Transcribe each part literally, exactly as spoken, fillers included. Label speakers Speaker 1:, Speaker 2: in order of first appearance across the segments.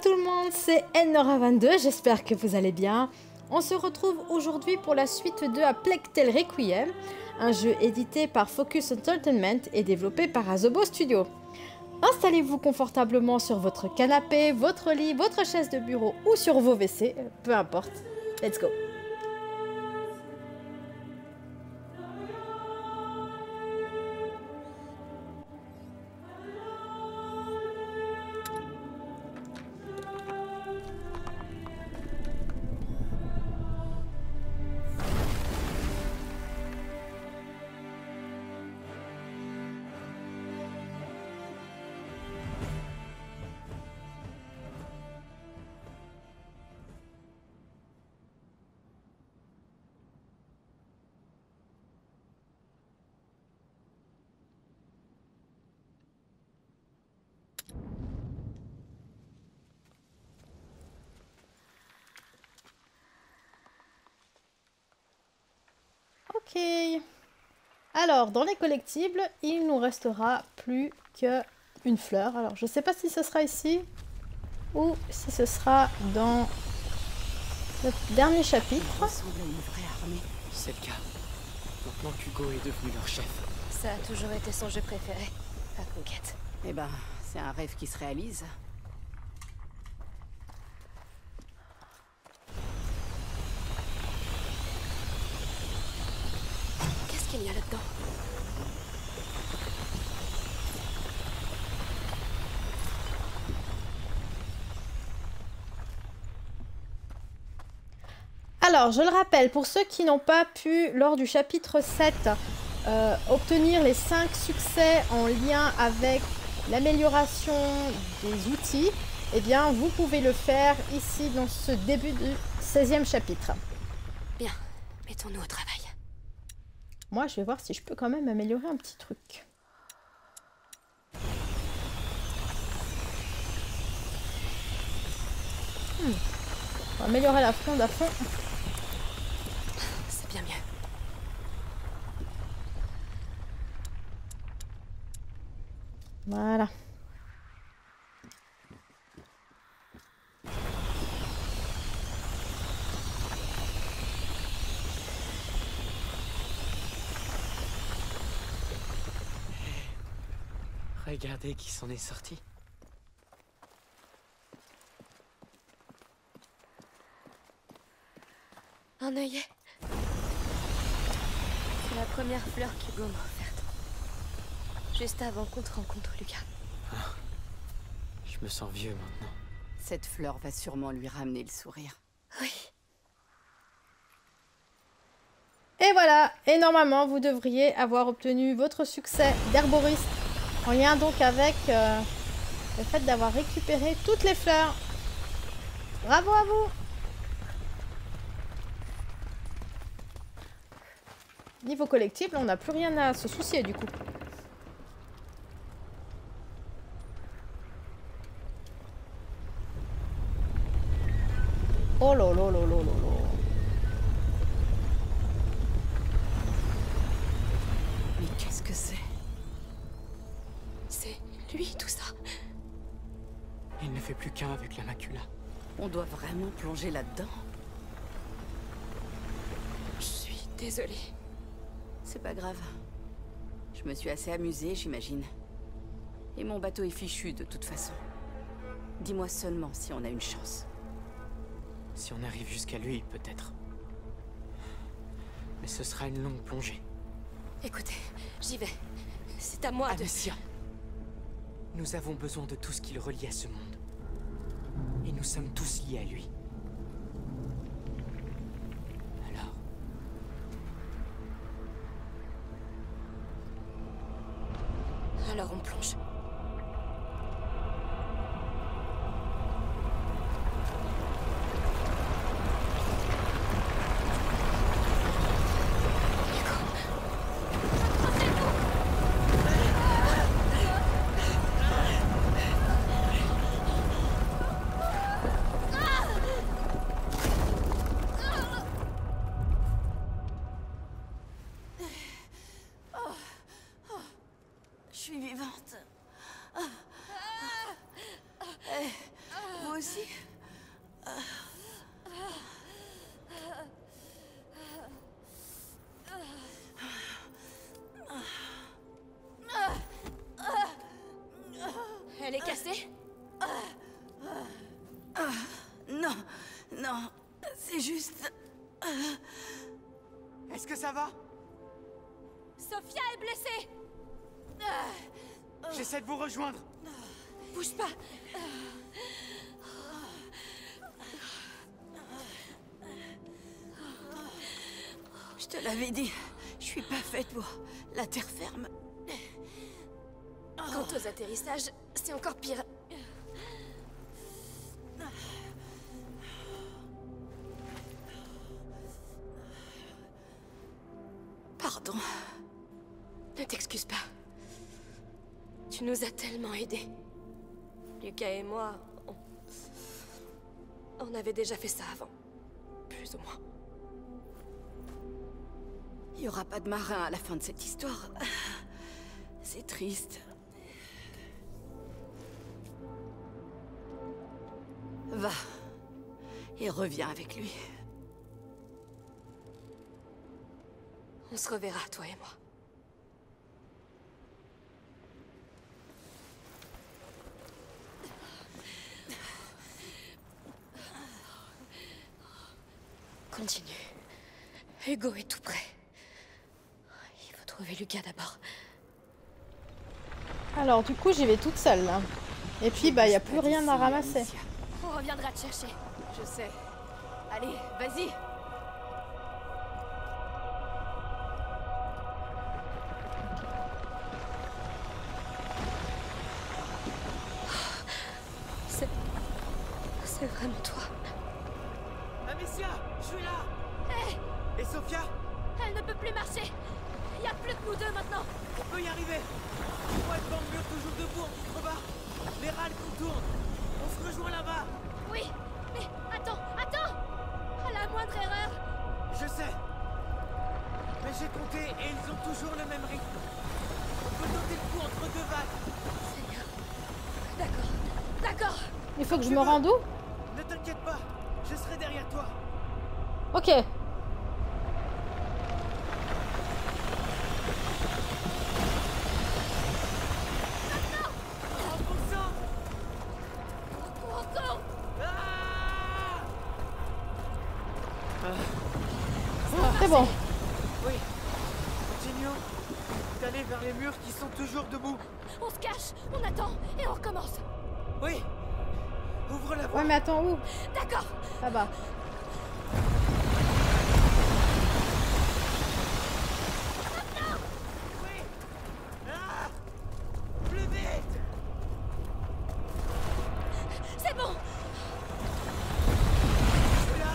Speaker 1: tout le monde, c'est Elnora vingt-deux, j'espère que vous allez bien. On se retrouve aujourd'hui pour la suite de A Plague Tale Requiem, un jeu édité par Focus Entertainment et développé par Asobo Studio. Installez-vous confortablement sur votre canapé, votre lit, votre chaise de bureau ou sur vos W C, peu importe. Let's go! Ok. Alors, dans les collectibles, il nous restera plus qu'une fleur. Alors, je ne sais pas si ce sera ici ou si ce sera dans le dernier chapitre.
Speaker 2: Il ressemble à une vraie armée.
Speaker 3: C'est le cas. Maintenant qu'Hugo est devenu leur chef.
Speaker 4: Ça a toujours été son jeu préféré, la conquête.
Speaker 2: Eh ben, c'est un rêve qui se réalise.
Speaker 4: Qu'est-ce qu'il y a là-dedans?
Speaker 1: Alors, je le rappelle, pour ceux qui n'ont pas pu, lors du chapitre sept, euh, obtenir les cinq succès en lien avec l'amélioration des outils, eh bien, vous pouvez le faire ici dans ce début du seizième chapitre.
Speaker 4: Bien, mettons-nous au travail.
Speaker 1: Moi, je vais voir si je peux quand même améliorer un petit truc. Hmm. On va améliorer la fronde à fond.
Speaker 4: C'est bien mieux.
Speaker 1: Voilà.
Speaker 3: Regardez qui s'en est sorti.
Speaker 4: Un œillet. C'est la première fleur qu'Hugo m'a offerte. Juste avant qu'on te rencontre, Lucas.
Speaker 3: Ah, je me sens vieux maintenant.
Speaker 2: Cette fleur va sûrement lui ramener le sourire.
Speaker 4: Oui.
Speaker 1: Et voilà. Et normalement, vous devriez avoir obtenu votre succès d'herboriste. En lien donc avec euh, le fait d'avoir récupéré toutes les fleurs. Bravo à vous! Niveau collectible, on n'a plus rien à se soucier du coup. Oh là là là là là là.
Speaker 2: Mais qu'est-ce que c'est?
Speaker 4: C'est lui, tout ça.
Speaker 3: Il ne fait plus qu'un avec la macula.
Speaker 2: On doit vraiment plonger là-dedans?
Speaker 4: Je suis désolée.
Speaker 2: C'est pas grave. Je me suis assez amusée, j'imagine. Et mon bateau est fichu de toute façon. Dis-moi seulement si on a une chance.
Speaker 3: Si on arrive jusqu'à lui, peut-être. Mais ce sera une longue plongée.
Speaker 4: Écoutez, j'y vais. C'est à moi de...
Speaker 3: Amicia, nous avons besoin de tout ce qui le relie à ce monde. Et nous sommes tous liés à lui. Alors...
Speaker 4: Alors on plonge.
Speaker 2: aussi.
Speaker 4: Elle est cassée?
Speaker 2: Non, non, c'est juste...
Speaker 3: Est-ce que ça va?
Speaker 4: Sophia est blessée!
Speaker 3: J'essaie de vous rejoindre.
Speaker 4: Bouge pas!
Speaker 2: Je te l'avais dit, je suis pas faite pour la terre ferme.
Speaker 4: Quant aux atterrissages, c'est encore pire.
Speaker 2: Pardon.
Speaker 4: Ne t'excuse pas. Tu nous as tellement aidés. Lucas et moi, on... on avait déjà fait ça avant. Plus ou moins.
Speaker 2: Il n'y aura pas de marin à la fin de cette histoire. C'est triste. Va. Et reviens avec lui.
Speaker 4: On se reverra, toi et moi. Continue. Hugo est tout près. Il faut trouver Lucas d'abord.
Speaker 1: Alors du coup j'y vais toute seule là. Et puis bah y a plus rien à ramasser.
Speaker 4: On reviendra te chercher.
Speaker 2: Je sais. Allez, vas-y.
Speaker 4: C'est... c'est vraiment toi.
Speaker 3: Amicia, je suis là.
Speaker 4: Hé!
Speaker 3: Et Sophia?
Speaker 4: Elle ne peut plus marcher. Il n'y a plus que nous deux maintenant.
Speaker 3: On peut y arriver. Moi devant le mur, toujours debout en contrebas. Les râles contournent. On se rejoint là-bas.
Speaker 4: Oui, mais attends, attends! À la moindre erreur.
Speaker 3: Je sais. Mais j'ai compté et ils ont toujours le même rythme. On peut noter le coup entre deux vagues.
Speaker 4: Seigneur. D'accord, d'accord.
Speaker 1: Il faut que je
Speaker 3: Tu
Speaker 1: me
Speaker 3: veux?
Speaker 1: rende où?
Speaker 3: Ne t'inquiète pas, je serai derrière toi.
Speaker 1: Ok.
Speaker 3: En poussant.
Speaker 4: Encore.
Speaker 3: Ah
Speaker 1: C'est bon.
Speaker 3: oui. Continuons d'aller vers les murs qui sont toujours debout.
Speaker 4: On se cache, on attend et on recommence.
Speaker 3: Oui. Ouvre la voie.
Speaker 1: Ouais mais attends où?
Speaker 4: D'accord.
Speaker 1: Là-bas.
Speaker 3: Oui. Ah plus vite.
Speaker 4: C'est bon.
Speaker 3: Je suis là.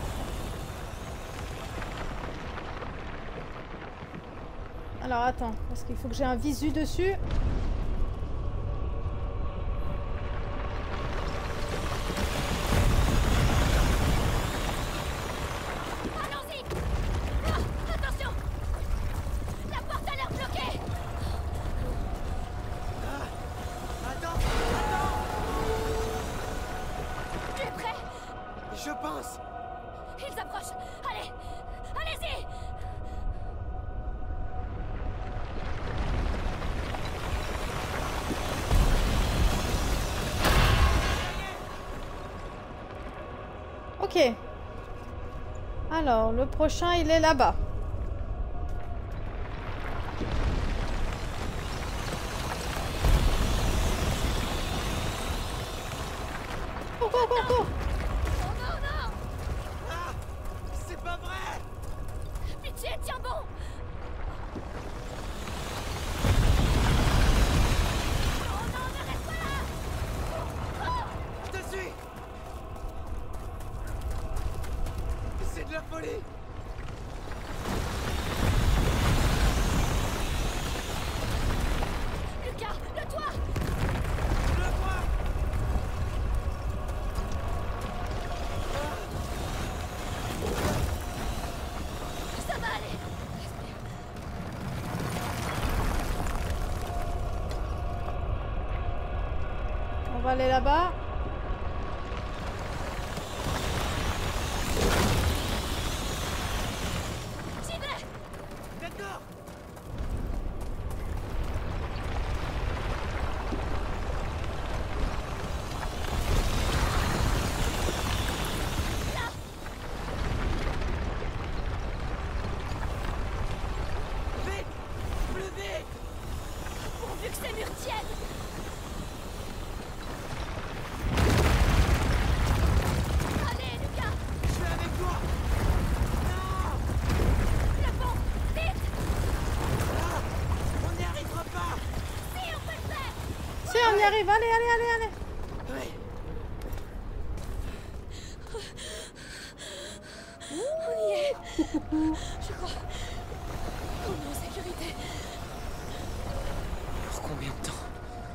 Speaker 1: Alors attends, parce qu'il faut que j'ai un visu dessus.
Speaker 4: Allons-y. Ah, attention. La porte a l'air bloquée.
Speaker 3: Attends, attends.
Speaker 4: Tu es prêt?
Speaker 3: Je pense.
Speaker 4: Ils approchent. Allez, allez-y.
Speaker 1: Ok. Alors, le prochain, il est là-bas. Cours, cours, cours, cours.
Speaker 4: Oh non, non.
Speaker 3: Ah c'est pas vrai.
Speaker 4: Pitié, tiens bon. Oh non, ne reste pas là.
Speaker 3: Je te suis. C'est de la folie.
Speaker 4: Lucas, le toit.
Speaker 3: Je le vois.
Speaker 4: Ça va aller.
Speaker 1: On va aller là-bas. arrive, allez, allez, allez, allez.
Speaker 3: Ouais.
Speaker 4: On y est. Je crois. On est en sécurité.
Speaker 3: Pour combien de temps?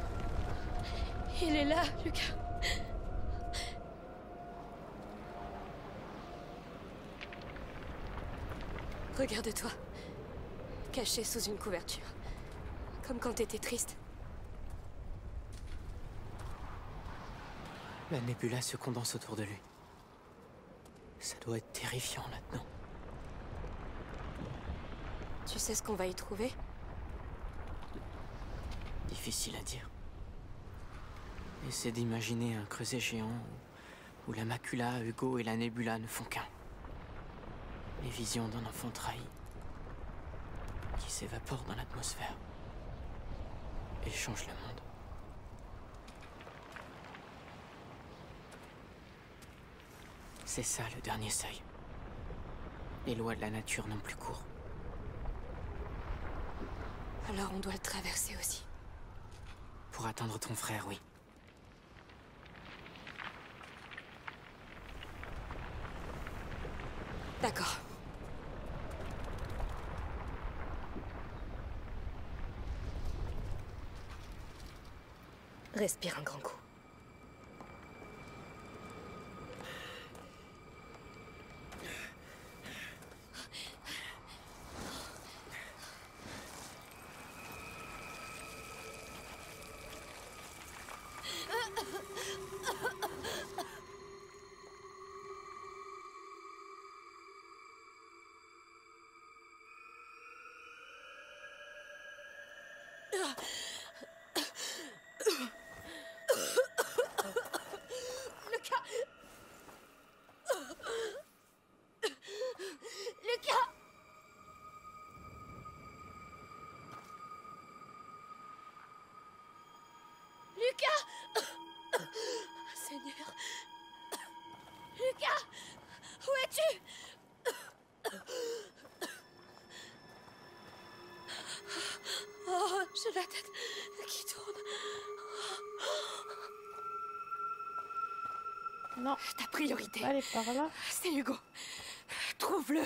Speaker 4: Il est là, Lucas. Regarde-toi. Caché sous une couverture. Comme quand t'étais triste.
Speaker 3: La nébula se condense autour de lui. Ça doit être terrifiant maintenant.
Speaker 4: Tu sais ce qu'on va y trouver?
Speaker 3: Difficile à dire. Essaie d'imaginer un creuset géant où, où la macula, Hugo et la nébula ne font qu'un. Les visions d'un enfant trahi qui s'évapore dans l'atmosphère et change le monde. C'est ça le dernier seuil. Les lois de la nature n'ont plus cours.
Speaker 4: Alors on doit le traverser aussi.
Speaker 3: Pour atteindre ton frère, oui.
Speaker 4: D'accord. Respire un grand coup. Lucas! Lucas! Lucas! Seigneur! Lucas! Où es-tu? Oh, j'ai la tête qui tourne.
Speaker 1: Non,
Speaker 4: Ta priorité,
Speaker 1: allez par là.
Speaker 4: c'est Hugo. Trouve-le.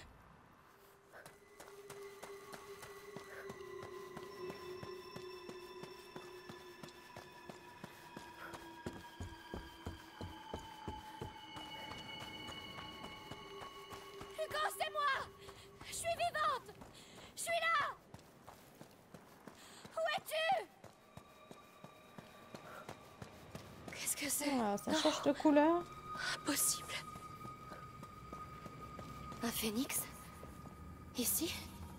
Speaker 4: Hugo, c'est moi. Je suis vivante. Je suis là. Où es-tu? Qu'est-ce que c'est?
Speaker 1: Ah, ça change de couleur.
Speaker 4: Impossible. Un phénix? Ici?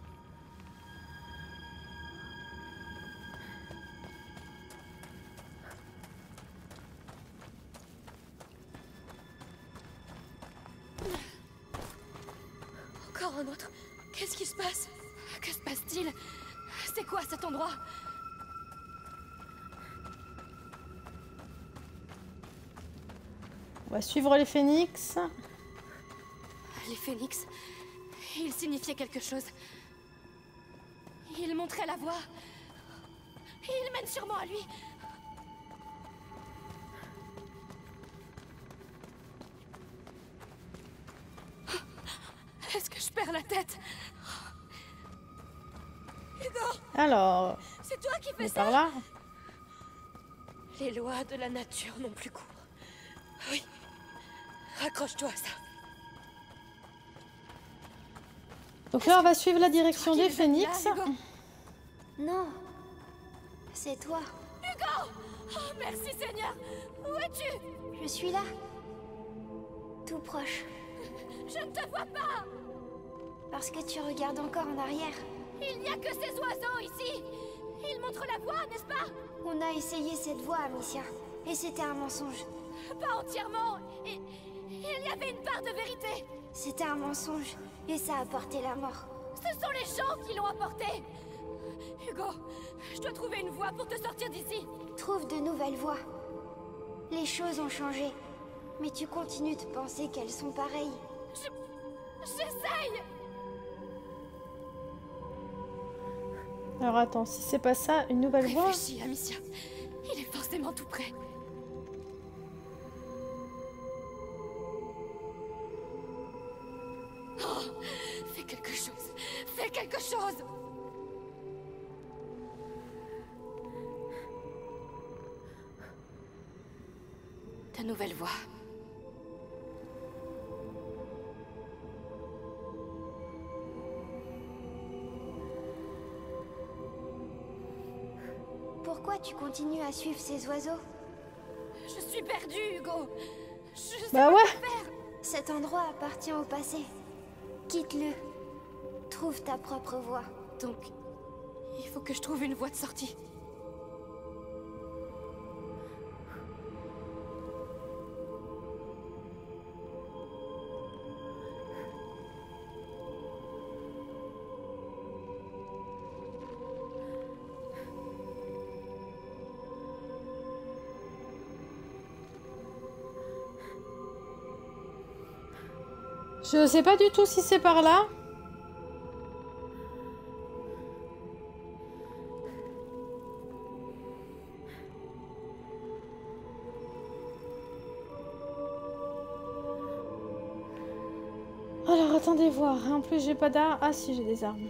Speaker 4: Encore un autre. Qu'est-ce qui se passe? Que se passe-t-il? C'est quoi cet endroit?
Speaker 1: On va suivre les phénix.
Speaker 4: Les phénix, ils signifiaient quelque chose. Ils montraient la voie. Ils mènent sûrement à lui. Est-ce que je perds la tête? Hugo,
Speaker 1: Alors,
Speaker 4: c'est toi qui
Speaker 1: on
Speaker 4: fais
Speaker 1: est
Speaker 4: ça?
Speaker 1: par là.
Speaker 4: Les lois de la nature n'ont plus cours. Oui. Accroche-toi à ça.
Speaker 1: Donc là, on va suivre la direction
Speaker 4: Toi qui
Speaker 1: des
Speaker 4: les as mis
Speaker 1: phénix.
Speaker 4: là, Hugo.
Speaker 5: Non, c'est toi.
Speaker 4: Hugo! Oh, merci Seigneur! Où es-tu?
Speaker 5: Je suis là. Tout proche.
Speaker 4: Je ne te vois pas!
Speaker 5: Parce que tu regardes encore en arrière.
Speaker 4: Il n'y a que ces oiseaux ici! Ils montrent la voie, n'est-ce pas?
Speaker 5: On a essayé cette voie, Amicia. Et c'était un mensonge.
Speaker 4: Pas entièrement! Et il y avait une part de vérité!
Speaker 5: C'était un mensonge. Et ça a porté la mort.
Speaker 4: Ce sont les gens qui l'ont apporté! Hugo, je dois trouver une voie pour te sortir d'ici!
Speaker 5: Trouve de nouvelles voies. Les choses ont changé. Mais tu continues de penser qu'elles sont pareilles.
Speaker 4: Je... J'essaye!
Speaker 1: Alors attends, si c'est pas ça, une nouvelle voie.
Speaker 4: Réfléchis, Amicia. Il est forcément tout près. Oh, fais quelque chose. Fais quelque chose. Ta nouvelle voix.
Speaker 5: Pourquoi tu continues à suivre ces oiseaux?
Speaker 4: Je suis perdue, Hugo. Je sais
Speaker 1: Bah
Speaker 4: pas
Speaker 1: ouais.
Speaker 4: quoi faire.
Speaker 5: Cet endroit appartient au passé. Quitte-le. Trouve ta propre voie.
Speaker 4: Donc, il faut que je trouve une voie de sortie.
Speaker 1: Je sais pas du tout si c'est par là. Alors attendez voir. En plus j'ai pas d'armes. Ah si, j'ai des armes.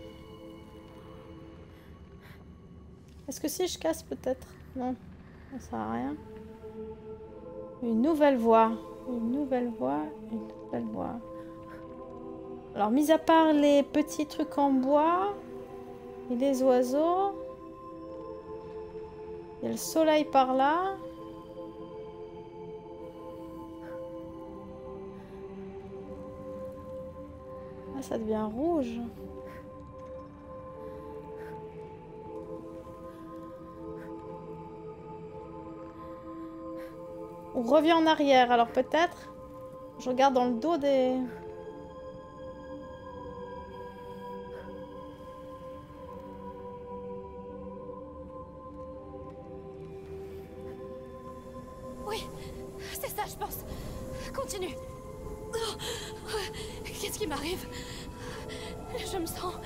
Speaker 1: Est-ce que si je casse peut-être? Non, ça sert à rien. Une nouvelle voie. Une nouvelle voie. Une nouvelle voie. Alors, mis à part les petits trucs en bois et les oiseaux, il y a le soleil par là. Ah, ça devient rouge. On revient en arrière, alors peut-être. Je regarde dans le dos des...
Speaker 4: Oui, c'est ça, je pense. Continue. Oh, qu'est-ce qui m'arrive? Je me sens...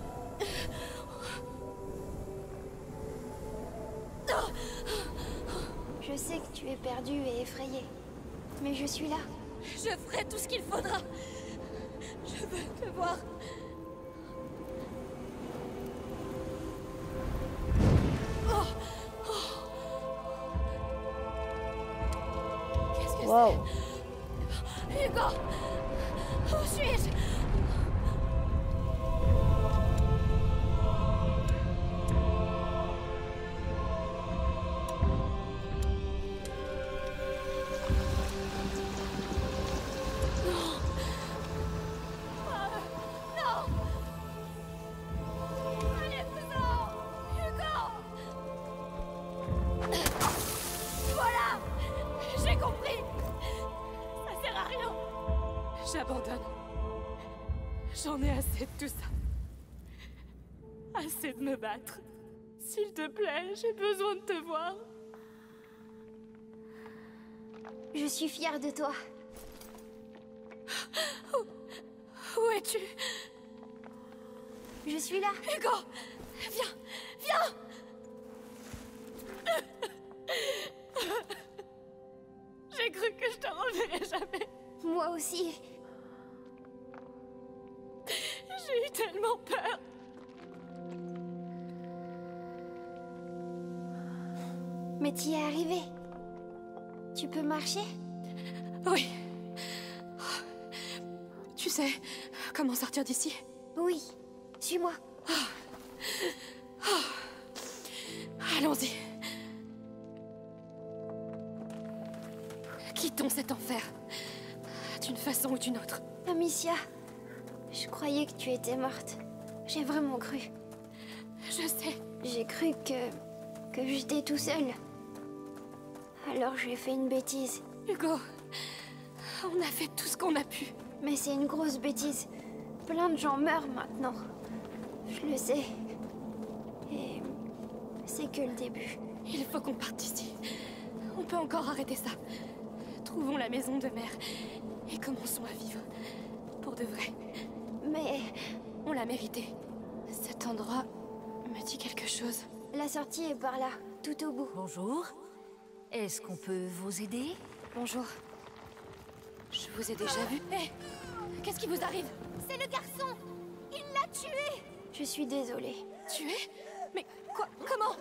Speaker 5: Je sais que tu es perdu et effrayé. Mais je suis là.
Speaker 4: Je ferai tout ce qu'il faudra. Je veux te voir. Oh, oh. Qu'est-ce que
Speaker 1: Wow.
Speaker 4: c'est? Hugo! Où suis-je? J'abandonne. J'en ai assez de tout ça. Assez de me battre. S'il te plaît, j'ai besoin de te voir.
Speaker 5: Je suis fière de toi.
Speaker 4: Où, où es-tu?
Speaker 5: Je suis là.
Speaker 4: Hugo! Viens! Viens! J'ai cru que je te reverrais jamais.
Speaker 5: Moi aussi.
Speaker 4: J'ai eu tellement peur.
Speaker 5: Mais t'y es arrivé. Tu peux marcher?
Speaker 4: Oui. Tu sais comment sortir d'ici?
Speaker 5: Oui. Suis-moi.
Speaker 4: Allons-y. Quittons cet enfer. D'une façon ou d'une autre.
Speaker 5: Amicia, je croyais que tu étais morte. J'ai vraiment cru.
Speaker 4: Je sais.
Speaker 5: J'ai cru que... que j'étais tout seul. Alors j'ai fait une bêtise.
Speaker 4: Hugo, on a fait tout ce qu'on a pu.
Speaker 5: Mais c'est une grosse bêtise. Plein de gens meurent maintenant. Je le sais. Et... c'est que le début.
Speaker 4: Il faut qu'on parte d'ici. On peut encore arrêter ça. Trouvons la maison de mère et commençons à vivre. Pour de vrai.
Speaker 5: Mais...
Speaker 4: on l'a mérité. Cet endroit me dit quelque chose.
Speaker 5: la sortie est par là, tout au bout.
Speaker 6: Bonjour. Est-ce qu'on peut vous aider?
Speaker 4: Bonjour. Je vous ai déjà vu. Hé, qu'est-ce qui vous arrive?
Speaker 5: C'est le garçon! Il l'a tué! Je suis désolée.
Speaker 4: Tué? Mais quoi? Comment?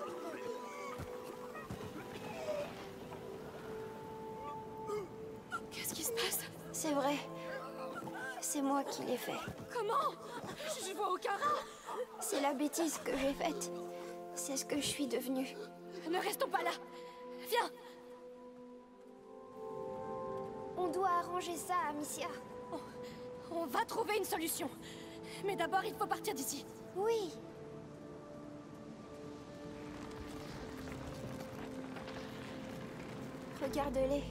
Speaker 4: Qu'est-ce qui se passe?
Speaker 5: C'est vrai. C'est moi qui l'ai fait.
Speaker 4: Comment? Je vois aucun rat.
Speaker 5: C'est la bêtise que j'ai faite. C'est ce que je suis devenue.
Speaker 4: Ne restons pas là. Viens.
Speaker 5: On doit arranger ça, Amicia.
Speaker 4: On, on va trouver une solution. Mais d'abord, il faut partir d'ici.
Speaker 5: Oui. Regarde-les.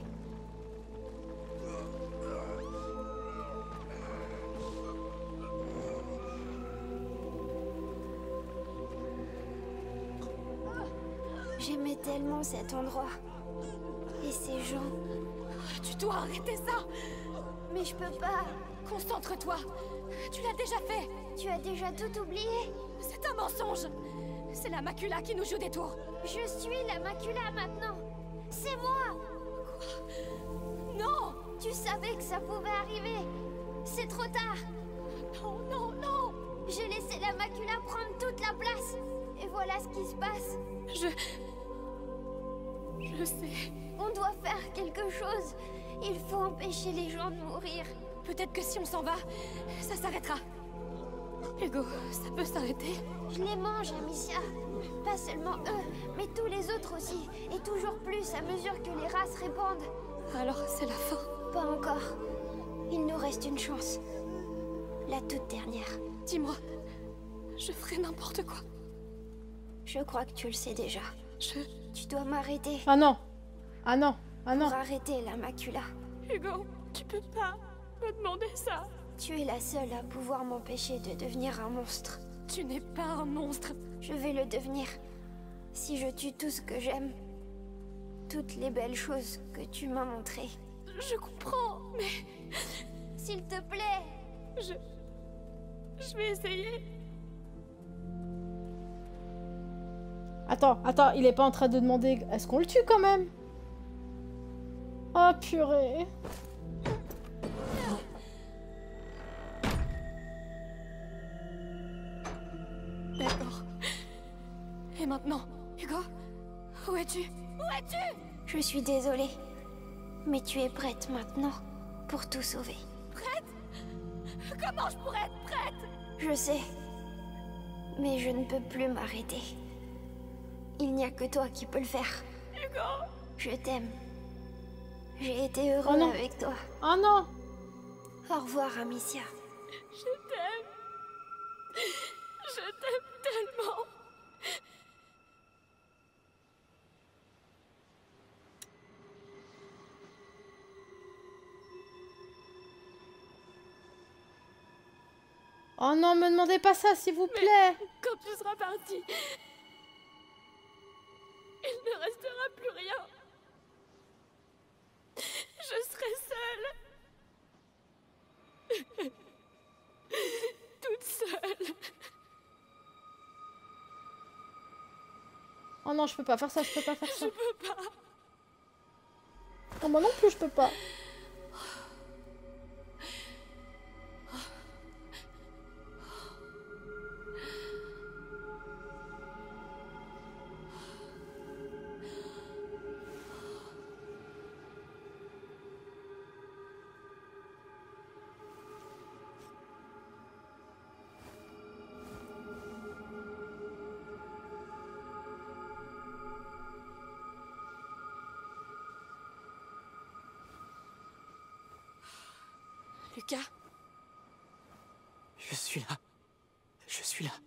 Speaker 5: J'aimais tellement cet endroit. Et ces gens.
Speaker 4: Tu dois arrêter ça.
Speaker 5: Mais je peux pas.
Speaker 4: Concentre-toi. Tu l'as déjà fait.
Speaker 5: Tu as déjà tout oublié.
Speaker 4: C'est un mensonge. C'est la macula qui nous joue des tours.
Speaker 5: Je suis la macula maintenant. C'est moi.
Speaker 4: Quoi? Non.
Speaker 5: Tu savais que ça pouvait arriver. C'est trop tard.
Speaker 4: Non, non, non.
Speaker 5: J'ai laissé la macula prendre toute la place. Et voilà ce qui se passe.
Speaker 4: Je... Je sais.
Speaker 5: On doit faire quelque chose. Il faut empêcher les gens de mourir.
Speaker 4: Peut-être que si on s'en va, ça s'arrêtera. Hugo, ça peut s'arrêter.
Speaker 5: Je les mange, Amicia. Pas seulement eux, mais tous les autres aussi. Et toujours plus à mesure que les races répandent.
Speaker 4: Alors c'est la fin?
Speaker 5: Pas encore. Il nous reste une chance. La toute dernière.
Speaker 4: Dis-moi, je ferai n'importe quoi.
Speaker 5: Je crois que tu le sais déjà.
Speaker 4: Je...
Speaker 5: Tu dois m'arrêter.
Speaker 1: Ah non. Ah non. Ah non.
Speaker 5: Pour arrêter la macula.
Speaker 4: Hugo, tu peux pas me demander ça.
Speaker 5: Tu es la seule à pouvoir m'empêcher de devenir un monstre.
Speaker 4: Tu n'es pas un monstre.
Speaker 5: Je vais le devenir. Si je tue tout ce que j'aime. Toutes les belles choses que tu m'as montrées.
Speaker 4: Je comprends, mais...
Speaker 5: S'il te plaît.
Speaker 4: Je... Je vais essayer.
Speaker 1: Attends, attends, il est pas en train de demander... Est-ce qu'on le tue quand même? Oh purée.
Speaker 4: D'accord. Et maintenant, Hugo? Où es-tu? Où es-tu?
Speaker 5: Je suis désolée. Mais tu es prête maintenant pour tout sauver.
Speaker 4: Prête? Comment je pourrais être prête?
Speaker 5: Je sais. Mais je ne peux plus m'arrêter. Il n'y a que toi qui peux le faire.
Speaker 4: Hugo!
Speaker 5: Je t'aime. J'ai été heureux
Speaker 1: Oh non.
Speaker 5: avec toi.
Speaker 1: Oh non.
Speaker 5: Au revoir, Amicia.
Speaker 4: Je t'aime. Je t'aime tellement.
Speaker 1: Oh non, me demandez pas ça, s'il vous plaît.
Speaker 4: Quand tu seras parti, il ne restera plus rien. Je serai seule. Toute seule.
Speaker 1: Oh non, je peux pas faire ça, je peux pas faire ça.
Speaker 4: Je peux pas.
Speaker 1: Non, moi non plus, je peux pas.
Speaker 4: Lucas?
Speaker 3: Je suis là. Je suis là.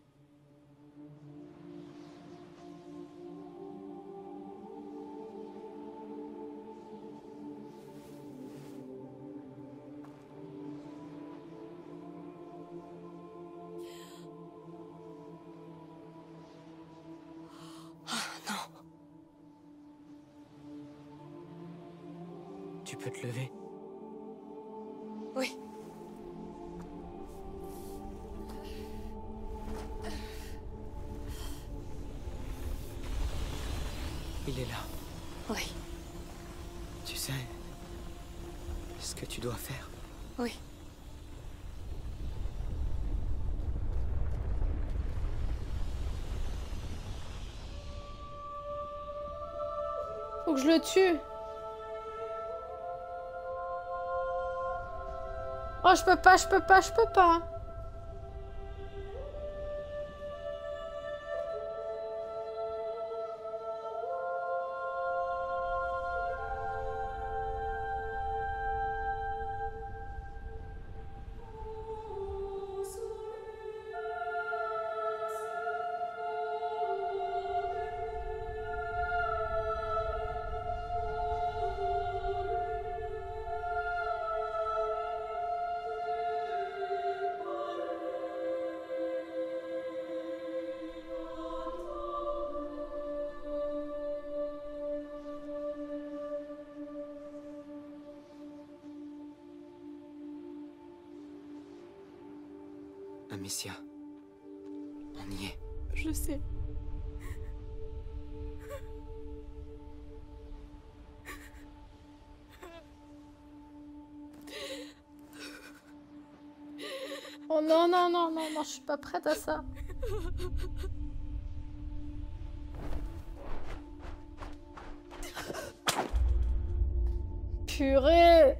Speaker 3: Tu peux te lever.
Speaker 4: Oui.
Speaker 3: Il est là.
Speaker 4: Oui.
Speaker 3: sais ce que tu dois faire.
Speaker 4: Oui.
Speaker 1: Faut que je le tue. Oh, je peux pas, je peux pas, je peux pas.
Speaker 3: Amicia, on y est.
Speaker 4: Je sais.
Speaker 1: Oh non, non, non, non, non, je suis pas prête à ça. Purée.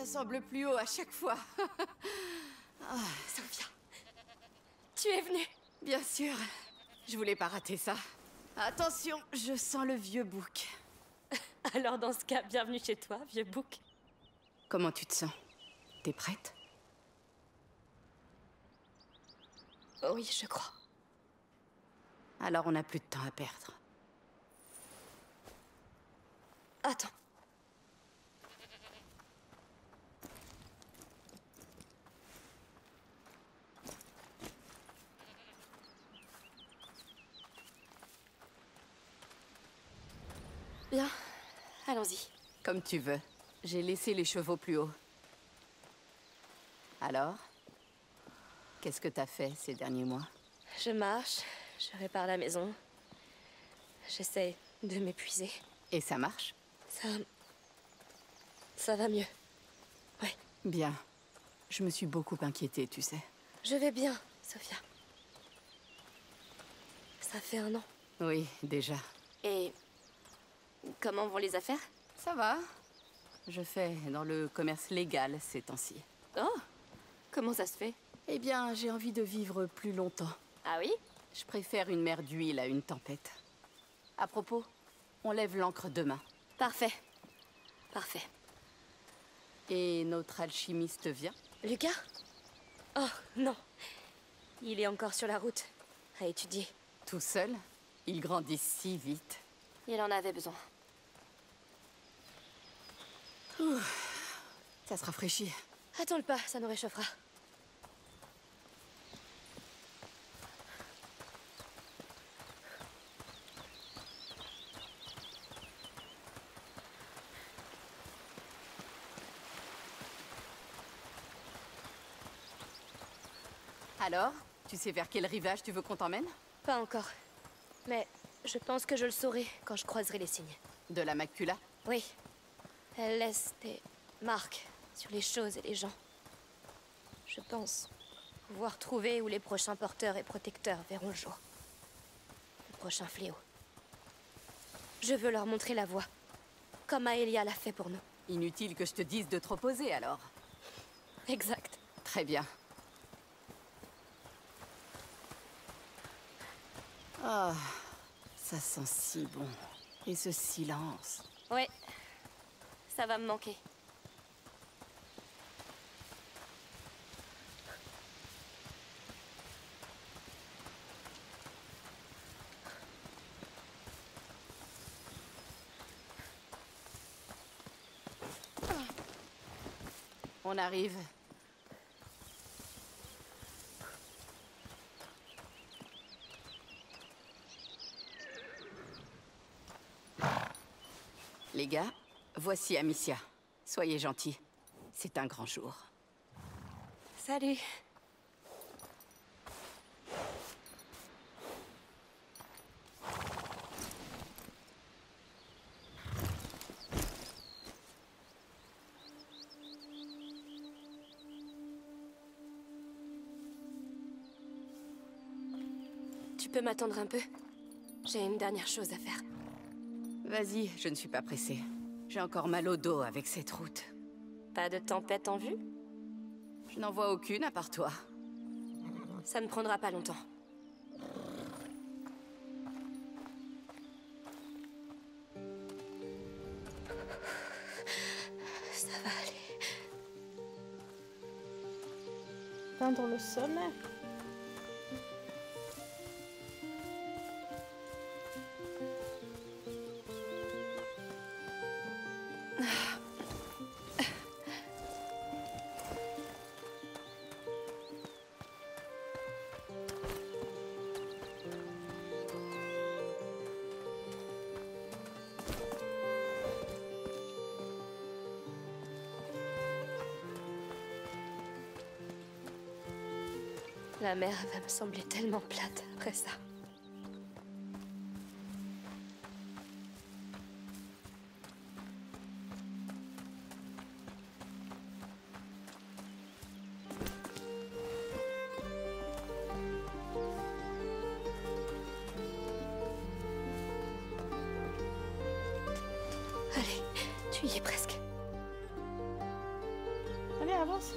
Speaker 2: semble plus haut à chaque fois.
Speaker 4: Sophia, tu es venue.
Speaker 2: Bien sûr, je voulais pas rater ça. Attention, je sens le vieux bouc.
Speaker 4: Alors dans ce cas, bienvenue chez toi, vieux bouc.
Speaker 2: Comment tu te sens? T'es prête?
Speaker 4: Oui, je crois.
Speaker 2: Alors on n'a plus de temps à perdre.
Speaker 4: Attends. Bien, allons-y.
Speaker 2: Comme tu veux. J'ai laissé les chevaux plus haut. Alors? Qu'est-ce que t'as fait ces derniers mois?
Speaker 4: Je marche, je répare la maison. J'essaie de m'épuiser.
Speaker 2: Et ça marche?
Speaker 4: Ça... ça va mieux. Ouais.
Speaker 2: Bien. Je me suis beaucoup inquiétée, tu sais.
Speaker 4: Je vais bien, Sophia. Ça fait un an.
Speaker 2: Oui, déjà.
Speaker 4: Et... comment vont les affaires?
Speaker 2: Ça va. Je fais dans le commerce légal ces temps-ci.
Speaker 4: Oh! Comment ça se fait?
Speaker 2: Eh bien, j'ai envie de vivre plus longtemps.
Speaker 4: Ah oui?
Speaker 2: Je préfère une mer d'huile à une tempête. À propos, on lève l'ancre demain.
Speaker 4: Parfait. Parfait.
Speaker 2: Et notre alchimiste vient?
Speaker 4: Lucas? Oh, non. Il est encore sur la route, à étudier.
Speaker 2: Tout seul? Il grandit si vite.
Speaker 4: Il en avait besoin.
Speaker 2: Ouh, ça se rafraîchit.
Speaker 4: Attends le pas, ça nous réchauffera.
Speaker 2: Alors, tu sais vers quel rivage tu veux qu'on t'emmène?
Speaker 4: Pas encore. Mais je pense que je le saurai quand je croiserai les signes.
Speaker 2: De la macula?
Speaker 4: Oui. Elle laisse des marques sur les choses et les gens. Je pense pouvoir trouver où les prochains porteurs et protecteurs verront le jour. Le prochain fléau. Je veux leur montrer la voie. Comme Aelia l'a fait pour nous.
Speaker 2: Inutile que je te dise de te reposer, alors.
Speaker 4: Exact.
Speaker 2: Très bien. Ah, ça sent si bon. Et ce silence.
Speaker 4: Ouais. Ça va me manquer.
Speaker 2: On arrive. Les gars, voici Amicia. Soyez gentils. C'est un grand jour.
Speaker 4: Salut. Tu peux m'attendre un peu? J'ai une dernière chose à faire.
Speaker 2: Vas-y, je ne suis pas pressée. J'ai encore mal au dos avec cette route.
Speaker 4: Pas de tempête en vue?
Speaker 2: Je n'en vois aucune à part toi.
Speaker 4: Ça ne prendra pas longtemps. Ça va aller.
Speaker 1: Peindre le sommet.
Speaker 4: La mer va me sembler tellement plate après ça. Allez, tu y es presque.
Speaker 1: chance.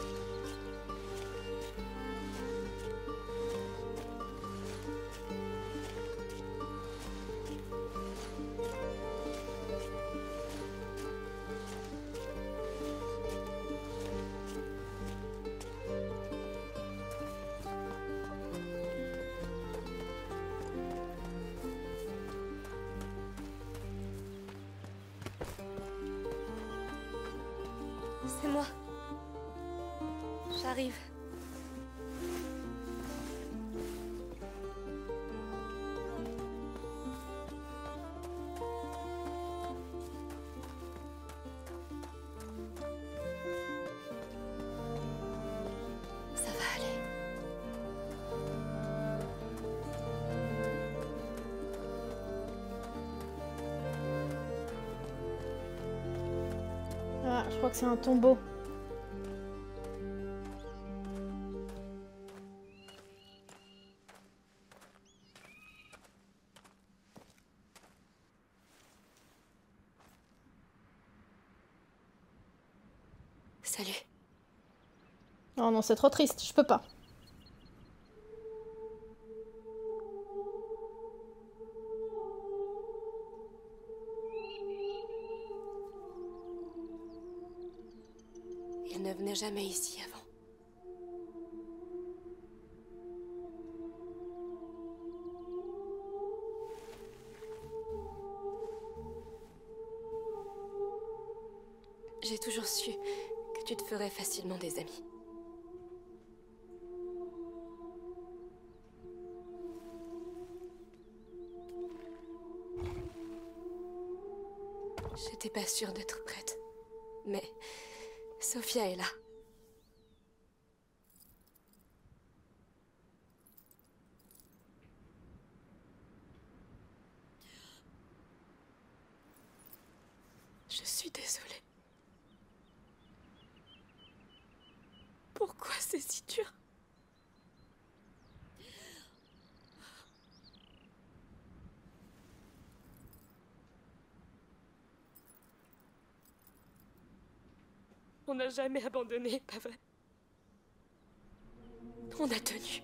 Speaker 4: C'est moi. J'arrive. Ça va aller.
Speaker 1: Ah, je crois que c'est un tombeau.
Speaker 4: Salut.
Speaker 1: Oh non, c'est trop triste, je peux pas.
Speaker 4: Il ne venait jamais ici avant. J'ai toujours su que tu te ferais facilement des amis. J'étais pas sûre d'être prête, mais Sophia est là. Je suis désolée. Pourquoi c'est si dur? On n'a jamais abandonné, pas vrai? On a tenu.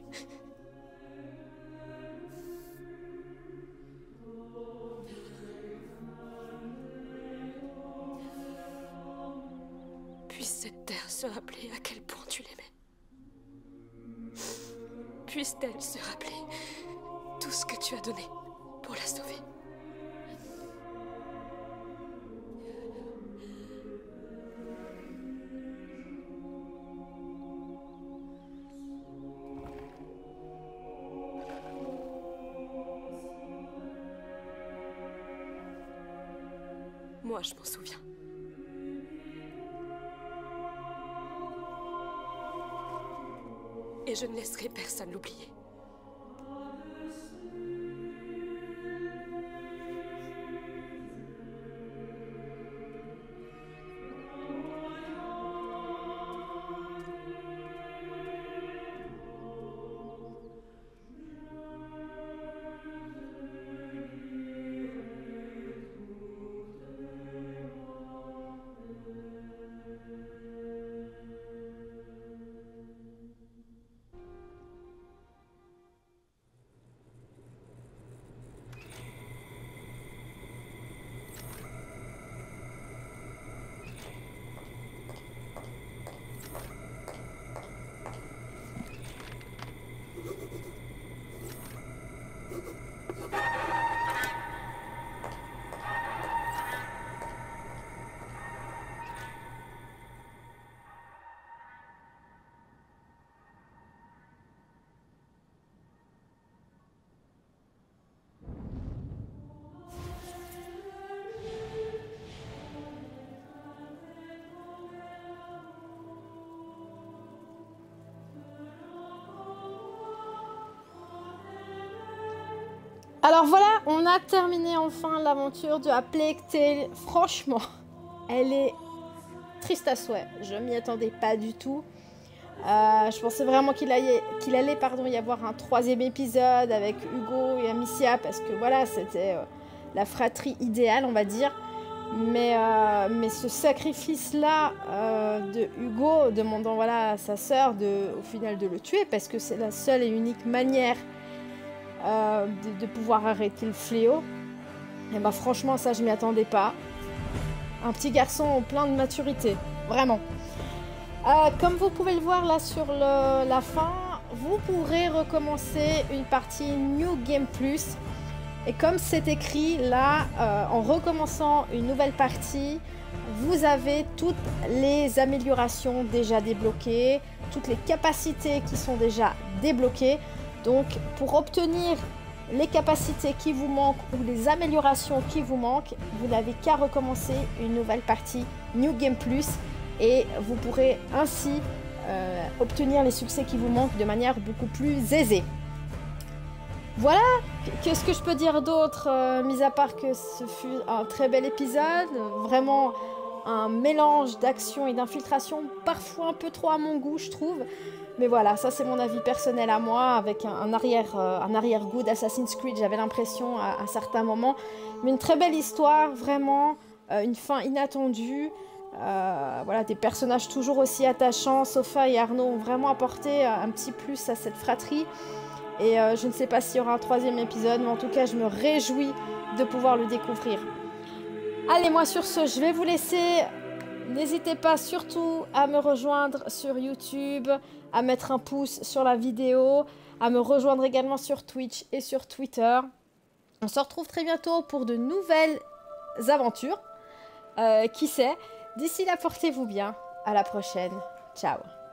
Speaker 4: Puisse cette terre se rappeler à quel point tu l'aimais. Puisse-t-elle se rappeler tout ce que tu as donné pour la sauver. Moi, je m'en souviens. Et je ne laisserai personne l'oublier.
Speaker 1: Alors voilà, on a terminé enfin l'aventure de A Plague Tale. Franchement, elle est triste à souhait. Je m'y attendais pas du tout. Euh, je pensais vraiment qu'il allait, qu'il allait pardon, y avoir un troisième épisode avec Hugo et Amicia parce que voilà, c'était euh, la fratrie idéale, on va dire. Mais, euh, mais ce sacrifice-là euh, de Hugo, demandant voilà, à sa sœur de, au final de le tuer, parce que c'est la seule et unique manière euh, de, de pouvoir arrêter le fléau, et bah franchement, ça, je m'y attendais pas. Un petit garçon plein de maturité, vraiment. Euh, comme vous pouvez le voir là sur le, la fin, vous pourrez recommencer une partie New Game Plus. Et comme c'est écrit là, euh, en recommençant une nouvelle partie, vous avez toutes les améliorations déjà débloquées, toutes les capacités qui sont déjà débloquées. Donc pour obtenir les capacités qui vous manquent ou les améliorations qui vous manquent, vous n'avez qu'à recommencer une nouvelle partie New Game Plus et vous pourrez ainsi euh, obtenir les succès qui vous manquent de manière beaucoup plus aisée. Voilà, qu'est-ce que je peux dire d'autre, euh, mis à part que ce fut un très bel épisode, vraiment un mélange d'action et d'infiltration, parfois un peu trop à mon goût, je trouve. Mais voilà, ça c'est mon avis personnel à moi, avec un, un arrière, euh, un arrière-goût d'Assassin's Creed, j'avais l'impression à, à certains moments. Mais une très belle histoire, vraiment, euh, une fin inattendue. Euh, voilà, des personnages toujours aussi attachants. Sophia et Arnaud ont vraiment apporté un petit plus à cette fratrie. Et euh, je ne sais pas s'il y aura un troisième épisode, mais en tout cas, je me réjouis de pouvoir le découvrir. Allez, moi sur ce, je vais vous laisser. N'hésitez pas surtout à me rejoindre sur YouTube, à mettre un pouce sur la vidéo, à me rejoindre également sur Twitch et sur Twitter. On se retrouve très bientôt pour de nouvelles aventures. Euh, qui sait? D'ici là, portez-vous bien. À la prochaine. Ciao.